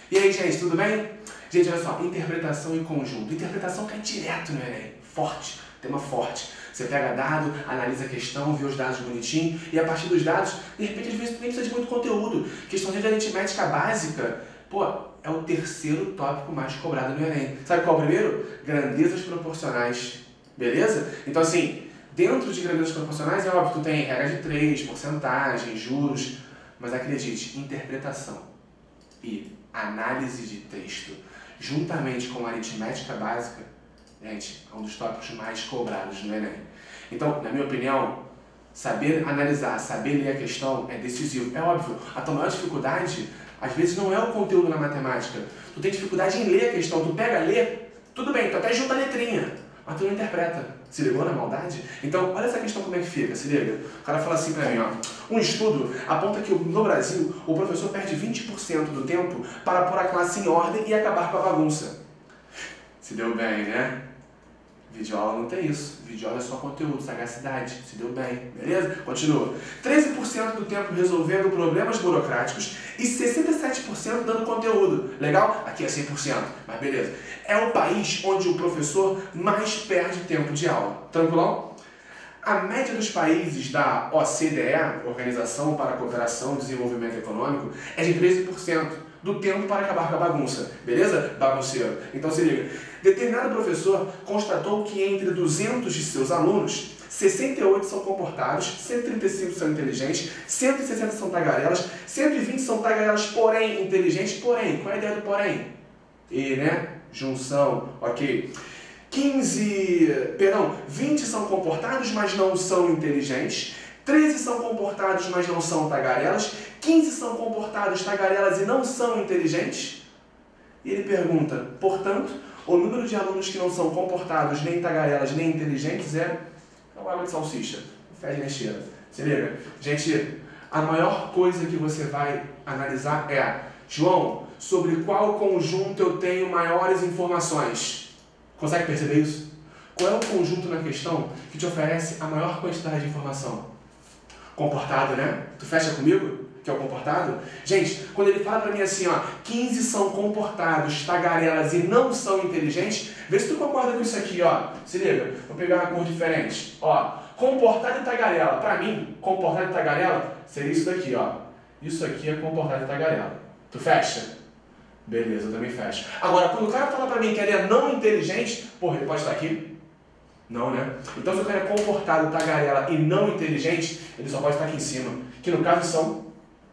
E aí, gente, tudo bem? Gente, olha só, interpretação e conjunto. Interpretação cai direto no Enem. Forte, tema forte. Você pega dado, analisa a questão, vê os dados bonitinho e a partir dos dados, de repente, às vezes, nem precisa de muito conteúdo. Questãozinha de aritmética básica, pô, é o terceiro tópico mais cobrado no Enem. Sabe qual é o primeiro? Grandezas proporcionais. Beleza? Então, assim, dentro de grandezas proporcionais, é óbvio que tu tem regra de 3, porcentagem, juros, mas acredite, interpretação e análise de texto, juntamente com a aritmética básica, gente, é um dos tópicos mais cobrados no Enem. Então, na minha opinião, saber analisar, saber ler a questão é decisivo. É óbvio, a tua maior dificuldade, às vezes, não é o conteúdo na matemática. Tu tem dificuldade em ler a questão, tu pega, lê, tudo bem, tu até junta a letrinha, mas tu não interpreta. Se ligou na maldade? Então, olha essa questão como é que fica, se liga. O cara fala assim pra mim, ó. Um estudo aponta que no Brasil, o professor perde 20% do tempo para pôr a classe em ordem e acabar com a bagunça. Se deu bem, né? Videoaula não tem isso. Videoaula é só conteúdo, sagacidade. Se deu bem, beleza? Continua. 13% do tempo resolvendo problemas burocráticos e 67% dando conteúdo. Legal? Aqui é 100%, mas beleza. É o país onde o professor mais perde tempo de aula. Tranquilão? A média dos países da OCDE, Organização para a Cooperação e Desenvolvimento Econômico, é de 13% do tempo para acabar com a bagunça. Beleza? Bagunceiro. Então se liga. Determinado professor constatou que entre 200 de seus alunos, 68 são comportados, 135 são inteligentes, 160 são tagarelas, 120 são tagarelas, porém inteligentes. Porém, qual é a ideia do porém? E, né? Junção, ok. 20 são comportados, mas não são inteligentes. 13 são comportados, mas não são tagarelas. 15 são comportados, tagarelas e não são inteligentes. E ele pergunta, portanto, o número de alunos que não são comportados, nem tagarelas, nem inteligentes é uma água de salsicha. Fede nem cheira. Se liga. Gente, a maior coisa que você vai analisar é, João, sobre qual conjunto eu tenho maiores informações? Consegue perceber isso? Qual é o conjunto na questão que te oferece a maior quantidade de informação? Comportado, né? Tu fecha comigo? Que é o comportado? Gente, quando ele fala pra mim assim, ó, 15 são comportados, tagarelas e não são inteligentes, vê se tu concorda com isso aqui, ó. Se liga, vou pegar uma cor diferente. Ó, comportado e tagarela. Pra mim, comportado e tagarela seria isso daqui, ó. Isso aqui é comportado e tagarela. Tu fecha? Beleza, eu também fecho. Agora, quando o cara fala pra mim que ele é não inteligente, porra, ele pode estar aqui? Não, né? Então, se o cara é comportado, tagarela e não inteligente, ele só pode estar aqui em cima. Que no caso são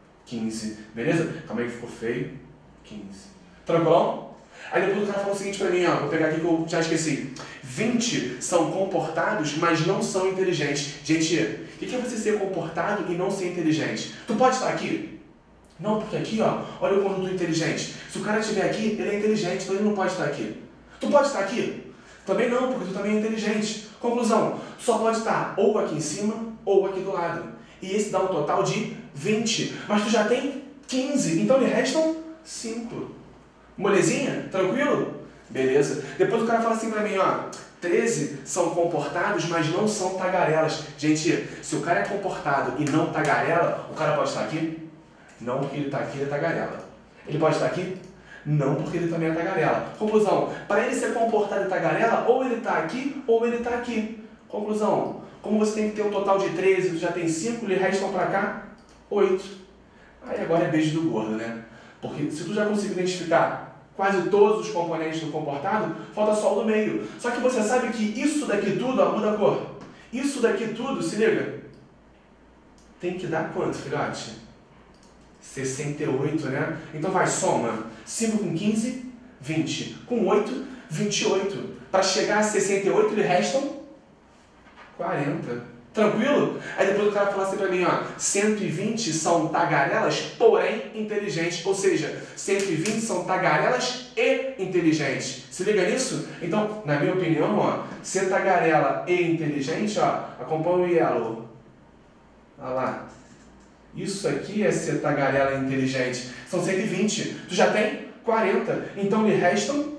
15. Beleza? Calma aí que ficou feio. 15. Tranquilão? Aí depois o cara fala o seguinte pra mim, ó. Vou pegar aqui que eu já esqueci. 20 são comportados, mas não são inteligentes. Gente, o que é você ser comportado e não ser inteligente? Tu pode estar aqui? Não, porque aqui, ó, olha o conjunto inteligente. Se o cara estiver aqui, ele é inteligente, então ele não pode estar aqui. Tu pode estar aqui? Também não, porque tu também é inteligente. Conclusão, tu só pode estar ou aqui em cima ou aqui do lado. E esse dá um total de 20. Mas tu já tem 15, então lhe restam 5. Molezinha? Tranquilo? Beleza. Depois o cara fala assim pra mim, ó. 13 são comportados, mas não são tagarelas. Gente, se o cara é comportado e não tagarela, o cara pode estar aqui? Não, porque ele está aqui, ele é tagarela. Ele pode estar aqui? Não, porque ele também é tagarela. Conclusão, para ele ser comportado e tagarela, ou ele está aqui, ou ele está aqui. Conclusão, como você tem que ter um total de 13, tu já tem 5, lhe restam para cá 8. Aí agora é beijo do gordo, né? Porque se tu já conseguiu identificar quase todos os componentes do comportado, falta só o do meio. Só que você sabe que isso daqui tudo, ó, muda a cor. Isso daqui tudo, se liga, tem que dar quanto, filhote? 68, né? Então vai, soma. 5 com 15, 20. Com 8, 28. Para chegar a 68, lhe restam 40. Tranquilo? Aí depois o cara fala assim pra mim, ó. 120 são tagarelas, porém inteligentes. Ou seja, 120 são tagarelas e inteligentes. Se liga nisso? Então, na minha opinião, ó, ser tagarela e inteligente, ó, acompanha o yellow. Olha lá. Isso aqui é ser tagarela inteligente. São 120. Tu já tem 40. Então lhe restam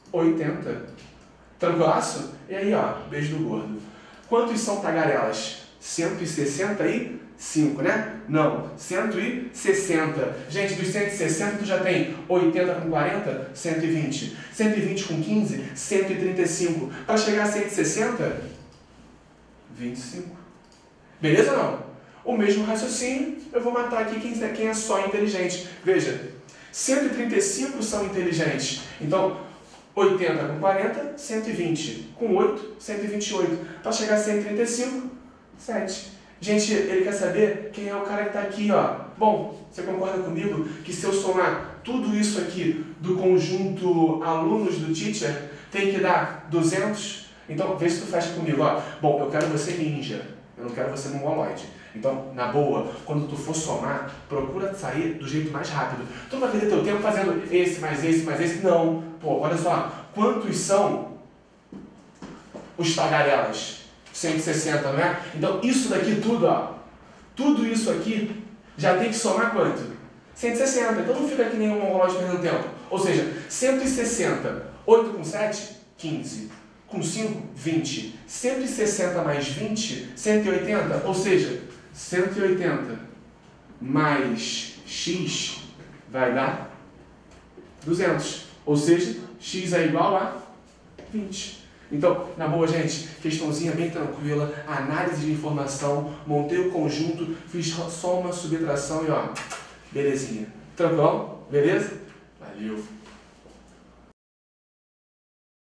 80. Tranquilaço? E aí, ó, beijo do gordo. Quantos são tagarelas? 165, né? Não, 160. Gente, dos 160 tu já tem 80 com 40, 120. 120 com 15, 135. Para chegar a 160, 25. Beleza ou não? O mesmo raciocínio, eu vou matar aqui quem é só inteligente. Veja, 135 são inteligentes. Então, 80 com 40, 120. Com 8, 128. Para chegar a 135, 7. Gente, ele quer saber quem é o cara que está aqui, ó. Bom, você concorda comigo que se eu somar tudo isso aqui do conjunto alunos do teacher, tem que dar 200? Então, vê se tu fecha comigo, ó. Bom, eu quero você ninja, eu não quero você mongoloide. Então, na boa, quando tu for somar, procura sair do jeito mais rápido. Tu não vai perder teu tempo fazendo esse, mais esse, mais esse. Não. Pô, olha só. Quantos são os tagarelas? 160, não é? Então, isso daqui tudo, ó. Tudo isso aqui já tem que somar quanto? 160. Então, não fica aqui nenhum mongoloide perdendo tempo. Ou seja, 160. 8 com 7, 15. Com 5, 20. 160 mais 20, 180. Ou seja, 180 mais x vai dar 200. Ou seja, x é igual a 20. Então, na boa, gente, questãozinha bem tranquila, análise de informação, montei o conjunto, fiz só uma subtração e ó, belezinha. Tranquilão? Beleza? Valeu!